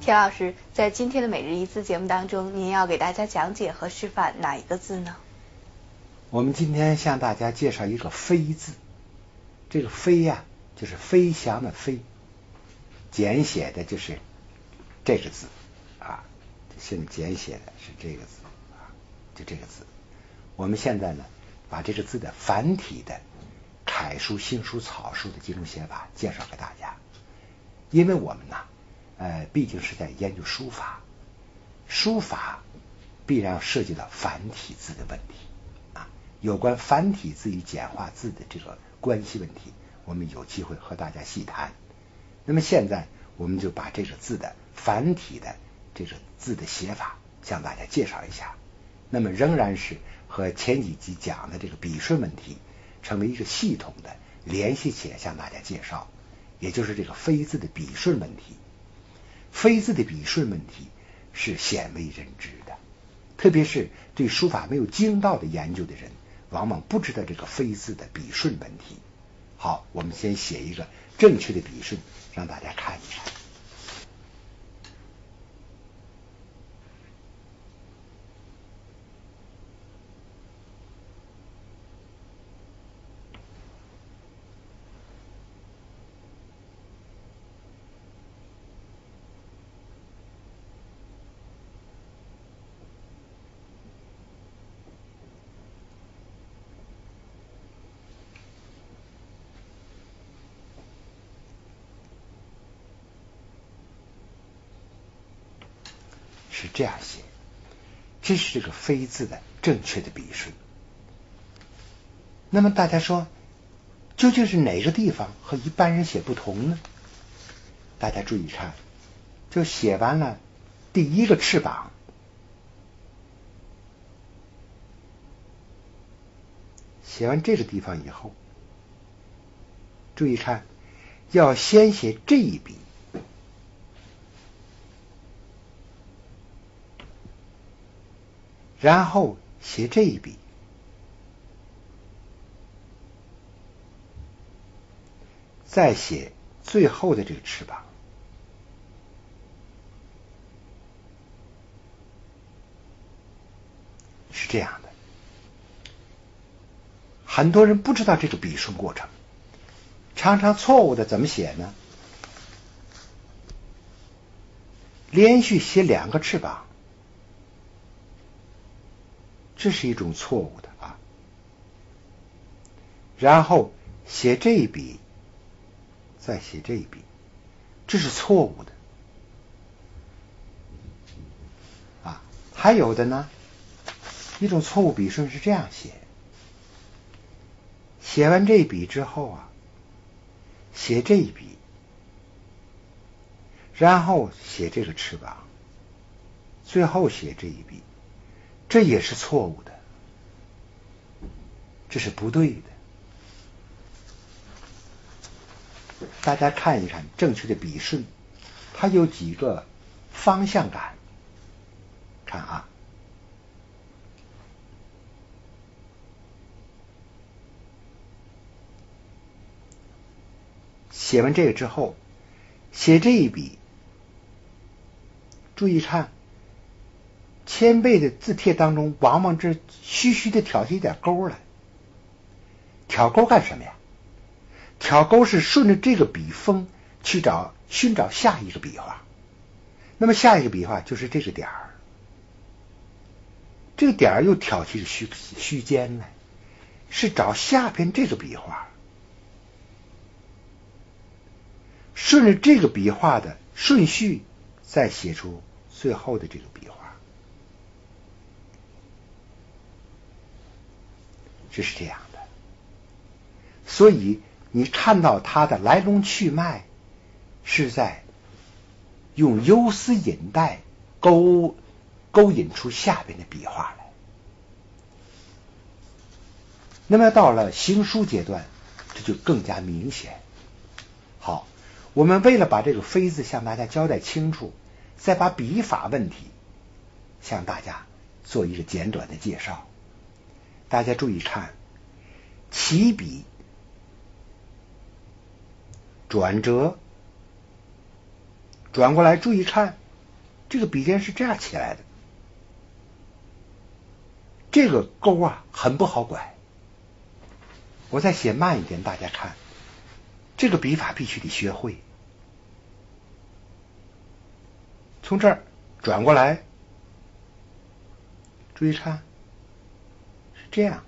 田老师，在今天的每日一字节目当中，您要给大家讲解和示范哪一个字呢？ 我们今天向大家介绍一个飞字，这个飞呀，就是飞翔的飞，简写的就是这个字啊，现在简写的是这个字啊，就这个字。我们现在呢，把这个字的繁体的楷书、行书、草书的几种写法介绍给大家。因为我们呢，毕竟是在研究书法，书法必然涉及到繁体字的问题啊。有关繁体字与简化字的这个关系问题，我们有机会和大家细谈。那么现在我们就把这个字的繁体的这个字的写法向大家介绍一下。那么仍然是和前几集讲的这个笔顺问题成为一个系统的联系起来向大家介绍。也就是这个飞字的笔顺问题，飞字的笔顺问题是鲜为人知的，特别是对书法没有精到的研究的人，往往不知道这个飞字的笔顺问题。好，我们先写一个正确的笔顺，让大家看一看。是这样写，这是这个飞字的正确的笔顺。那么大家说，究竟是哪个地方和一般人写不同呢？大家注意看，就写完了第一个翅膀，写完这个地方以后，注意看，要先写这一笔，然后写这一笔，再写最后的这个翅膀。是这样的，很多人不知道这个笔顺过程，常常错误的怎么写呢？连续写两个翅膀，这是一种错误的啊。然后写这一笔，再写这一笔，这是错误的啊。还有的呢，一种错误笔顺是这样写，写完这一笔之后啊，写这一笔，然后写这个翅膀，最后写这一笔，这也是错误的，这是不对的。大家看一看正确的笔顺，它有几个方向感。看啊，写完这个之后，写这一笔，注意看，铅背的字帖当中，往往这虚虚的挑起一点钩来。挑钩干什么呀？挑钩是顺着这个笔锋去寻找下一个笔画，那么下一个笔画就是这个点儿，这个点儿又挑起虚尖来，是找下边这个笔画，顺着这个笔画的顺序再写出最后的这个笔画，这是这样的。所以你看到它的来龙去脉，是在用游丝引带勾引出下边的笔画来。那么到了行书阶段，这就更加明显。好，我们为了把这个飞字向大家交代清楚，再把笔法问题向大家做一个简短的介绍。大家注意看，起笔、转折，转过来注意看， 这个笔尖是这样起来的，这个钩啊很不好拐。我再写慢一点，大家看，这个笔法必须得学会。从这儿转过来，注意看，是这样。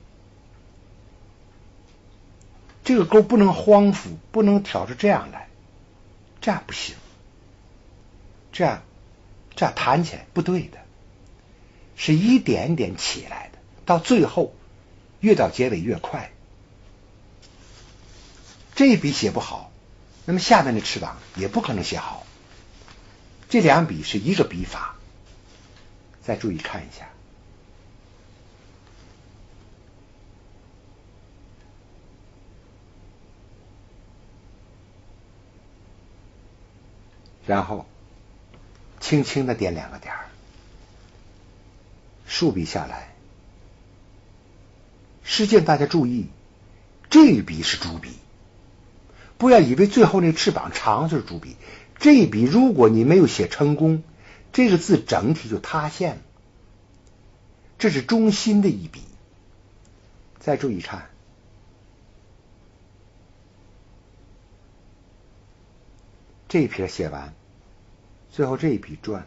这个钩不能荒腹，不能挑着这样来，这样不行，这样弹起来不对的，是一点点起来的，到最后越到结尾越快。这一笔写不好，那么下面的翅膀也不可能写好。这两笔是一个笔法，再注意看一下。然后轻轻的点两个点儿，竖笔下来。实际大家注意，这一笔是主笔，不要以为最后那翅膀长就是主笔。这一笔如果你没有写成功，这个字整体就塌陷了。这是中心的一笔。再注意看，这一撇写完，最后这一笔转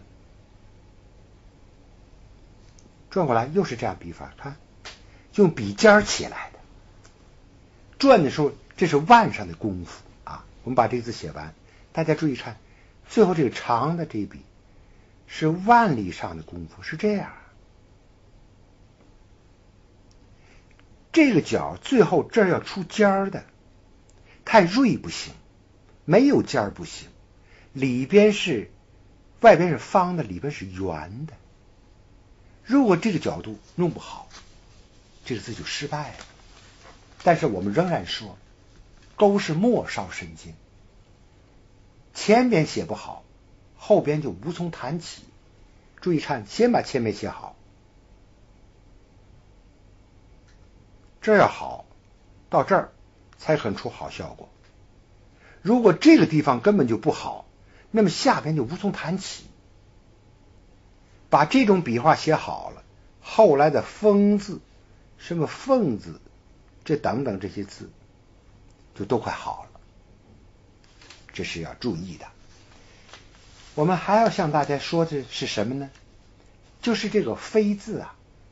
过来，又是这样笔法，看，用笔尖起来的。转的时候，这是腕上的功夫啊。我们把这个字写完，大家注意看，最后这个长的这一笔是腕力上的功夫，是这样。这个角最后这儿要出尖儿的，太锐不行，没有尖儿不行，里边是外边是方的，里边是圆的。如果这个角度弄不好，这个字就失败了。但是我们仍然说，钩是末梢神经，前边写不好，后边就无从谈起。注意看，先把前面写好，这要好，到这儿才很出好效果。如果这个地方根本就不好，那么下边就无从谈起。把这种笔画写好了，后来的风字、什么凤字，这等等这些字就都快好了，这是要注意的。我们还要向大家说的是什么呢？就是这个飞字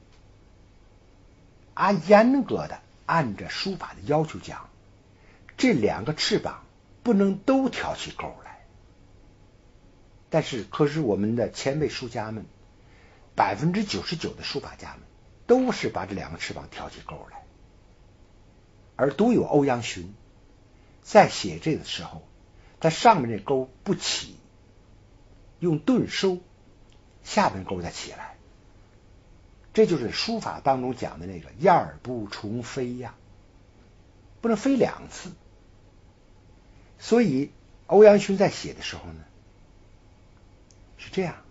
啊，严格的按着书法的要求讲，这两个翅膀不能都挑起钩来。但是可是我们的前辈书家们，99%的书法家们都是把这两个翅膀挑起钩来，而独有欧阳询在写这个的时候，他上面这钩不起，用顿收，下面钩再起来。这就是书法当中讲的那个燕儿不重飞呀，不能飞两次。所以欧阳询在写的时候呢，是这样，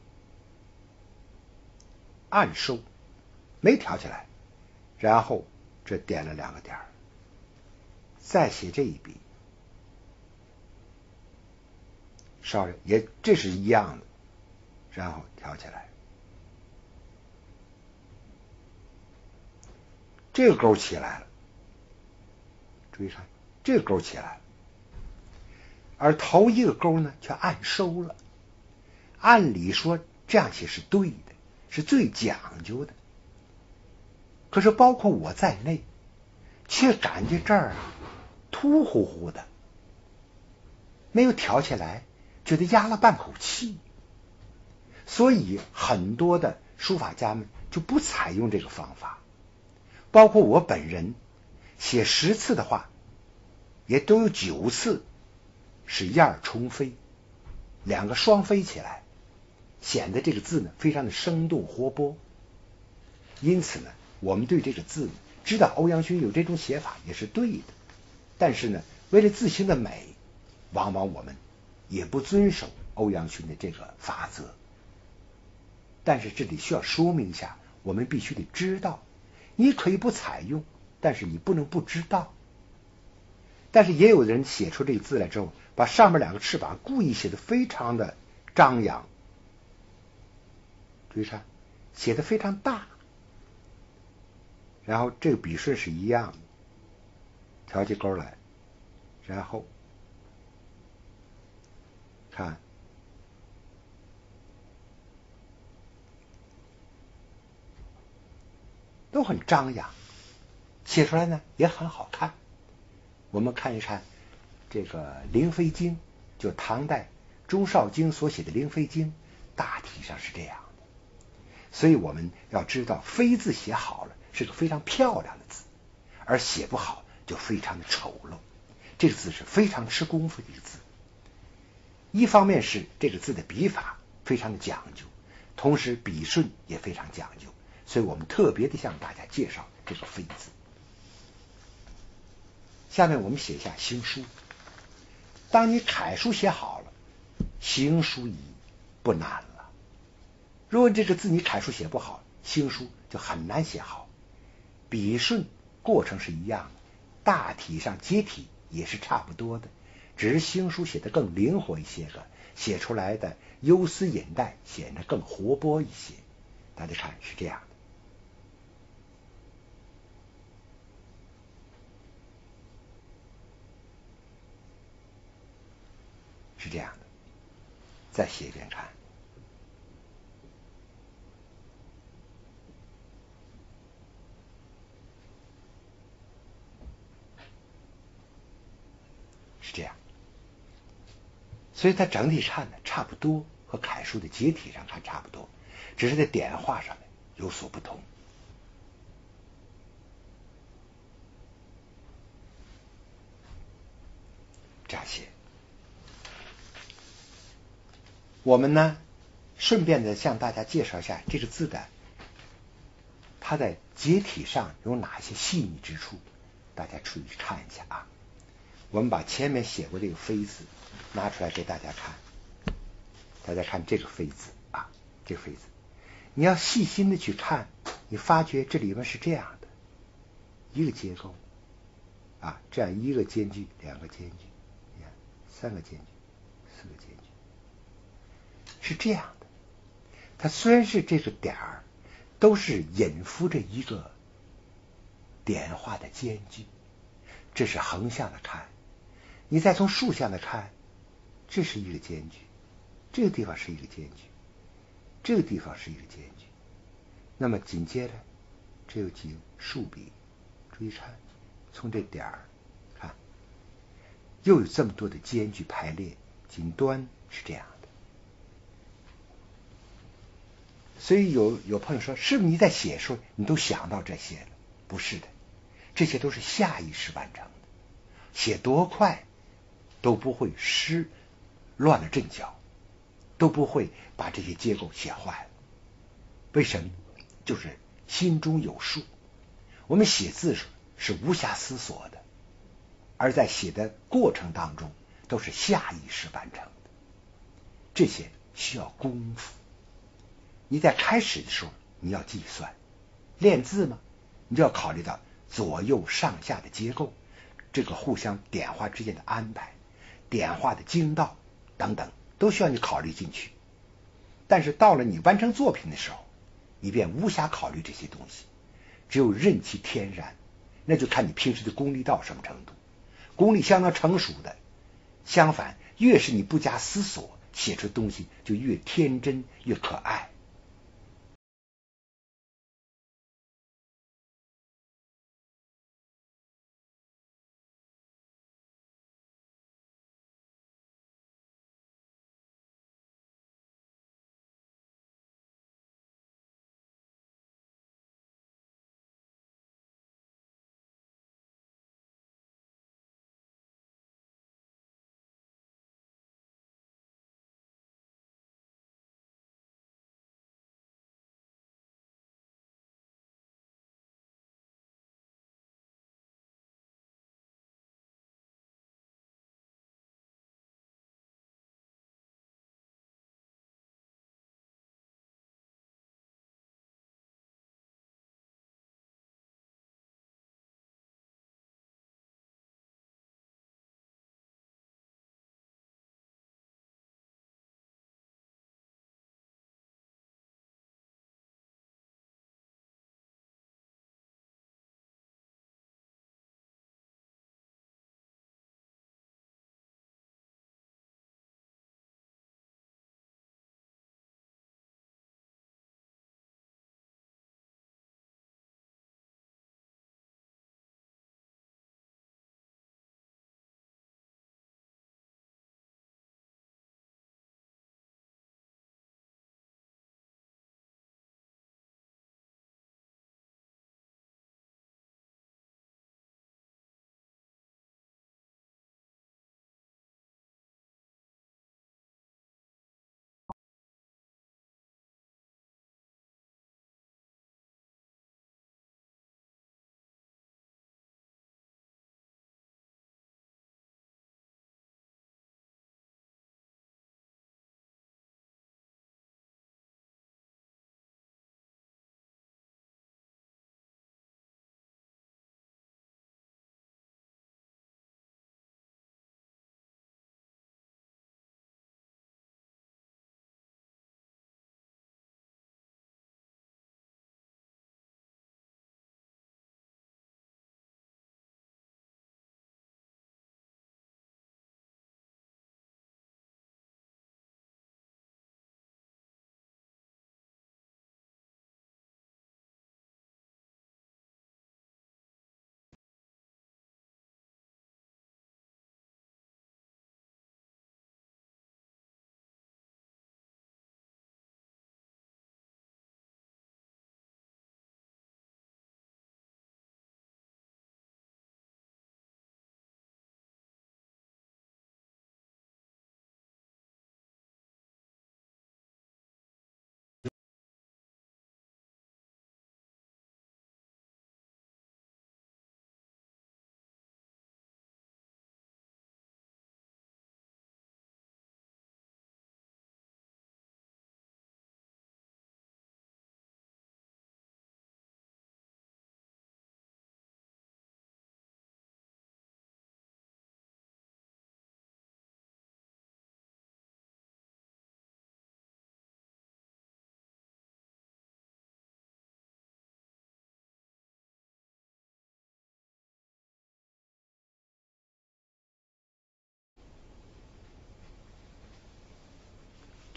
暗收，没挑起来，然后这点了两个点，再写这一笔，稍微也这是一样的，然后挑起来，这个钩起来了，注意看，这个钩起来了，而头一个钩呢却暗收了。按理说这样写是对的，是最讲究的，可是包括我在内，却感觉这儿突呼呼的，没有挑起来，觉得压了半口气。所以很多的书法家们就不采用这个方法，包括我本人写10次的话，也都有9次是燕儿重飞，两个双飞起来，显得这个字呢非常的生动活泼。因此呢，我们对这个字呢，知道欧阳询有这种写法也是对的，但是呢，为了字形的美，往往我们也不遵守欧阳询的这个法则。但是这里需要说明一下，我们必须得知道，你可以不采用，但是你不能不知道。但是也有人写出这个字来之后，把上面两个翅膀故意写得非常的张扬， 注意看，写的非常大，然后这个笔顺是一样的，挑起钩来，然后看都很张扬，写出来呢也很好看。我们看一看这个《灵飞经》，就唐代钟绍京所写的《灵飞经》，大体上是这样的。所以我们要知道，飞字写好了是个非常漂亮的字，而写不好就非常的丑陋。这个字是非常吃功夫的一个字，一方面是这个字的笔法非常的讲究，同时笔顺也非常讲究，所以我们特别的向大家介绍这个飞字。下面我们写一下行书。当你楷书写好了，行书已不难了。如果这个字你楷书写不好，行书就很难写好。笔顺过程是一样的，大体上结体也是差不多的，只是行书写得更灵活一些个，写出来的忧思隐带显得更活泼一些。大家看是这样的。是这样的，再写一遍看。是这样，所以它整体看呢差不多，和楷书的结体上看差不多，只是在点画上面有所不同。这样写。我们呢，顺便的向大家介绍一下这个字的它在结体上有哪些细腻之处，大家注意看一下啊。我们把前面写过这个飞字拿出来给大家看，大家看这个飞字啊，这个飞字，你要细心的去看，你发觉这里面是这样的一个结构啊，这样一个间距，两个间距，你看三个间距，四个间距，是这样的。它虽然是这个点儿，都是隐伏着一个点画的间距，这是横向的看。你再从竖向的看，这是一个间距，这个地方是一个间距，这个地方是一个间距。那么紧接着这有几个竖笔，注意看，从这点儿看，又有这么多的间距排列，紧端是这样的。所以有朋友说，是不是你在写的时候你都想到这些了？不是的，这些都是下意识完成的，写多快都不会乱了阵脚，都不会把这些结构写坏了。为什么？就是心中有数。我们写字是无暇思索的，而在写的过程当中都是下意识完成的，这些需要功夫。你在开始的时候你要计算，练字嘛，你就要考虑到左右上下的结构，这个互相点画之间的安排，点画的精道等等，都需要你考虑进去。但是到了你完成作品的时候，你便无暇考虑这些东西，只有任其天然。那就看你平时的功力到什么程度。功力相当成熟的，相反，越是你不加思索，写出东西就越天真越可爱。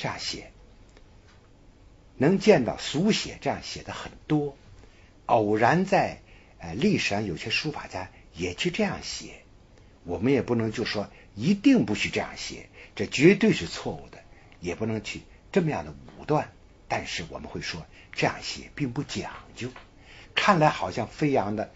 这样写，能见到俗写这样写的很多，偶然在历史上有些书法家也去这样写，我们也不能就说一定不许这样写，这绝对是错误的，也不能去这么样的武断，但是我们会说这样写并不讲究，看来好像非常的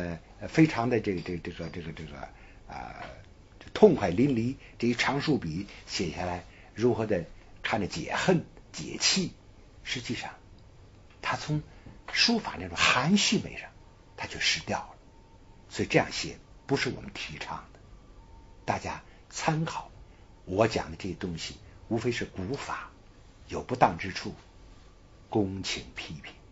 痛快淋漓，这一长竖笔写下来如何的看着解恨解气，实际上他从书法那种含蓄美上他就失掉了，所以这样写不是我们提倡的，大家参考我讲的这些东西，无非是古法，有不当之处，恭请批评。